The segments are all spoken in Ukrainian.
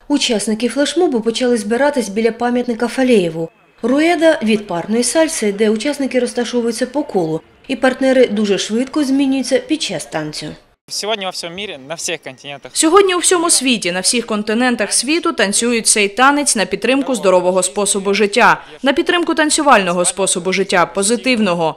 Учасники флешмобу почали збиратись біля пам'ятника Фалеєву. Руеда – від парної сальси, де учасники розташовуються по колу, і партнери дуже швидко змінюються під час танцю. Сьогодні у всьому світі, на всіх континентах світу танцюють цей танець на підтримку здорового способу життя, на підтримку танцювального способу життя, позитивного.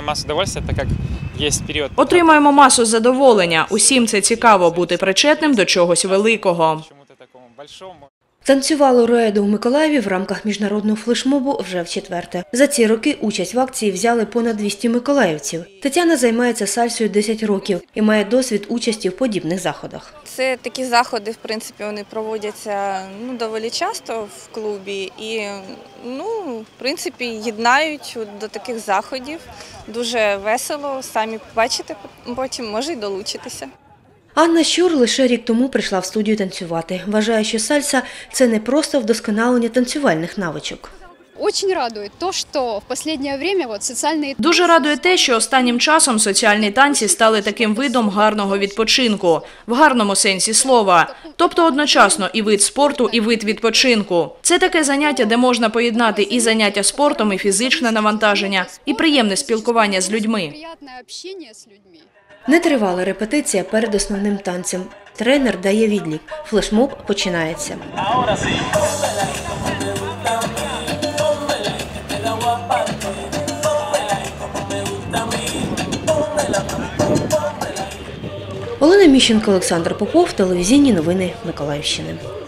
Отримаємо масу задоволення. Усім це цікаво – бути причетним до чогось великого. Танцювали руеду в Миколаєві в рамках міжнародного флешмобу вже вчетверте. За ці роки участь в акції взяли понад 200 миколаївців. Тетяна займається сальсою 10 років і має досвід участі в подібних заходах. Це такі заходи, в принципі, вони проводяться доволі часто в клубі і, в принципі, єднають до таких заходів. Дуже весело, самі побачите, потім може й долучитися. Анна Щур лише рік тому прийшла в студію танцювати. Вважає, що сальса – це не просто вдосконалення танцювальних навичок. Дуже радує те, що останнім часом соціальні танці стали таким видом гарного відпочинку, в гарному сенсі слова. Тобто одночасно і вид спорту, і вид відпочинку. Це таке заняття, де можна поєднати і заняття спортом, і фізичне навантаження, і приємне спілкування з людьми. Не тривала репетиція перед основним танцем. Тренер дає відлік. Флешмоб починається. Олена Міщенко, Олександр Попов, телевізійні новини Миколаївщини.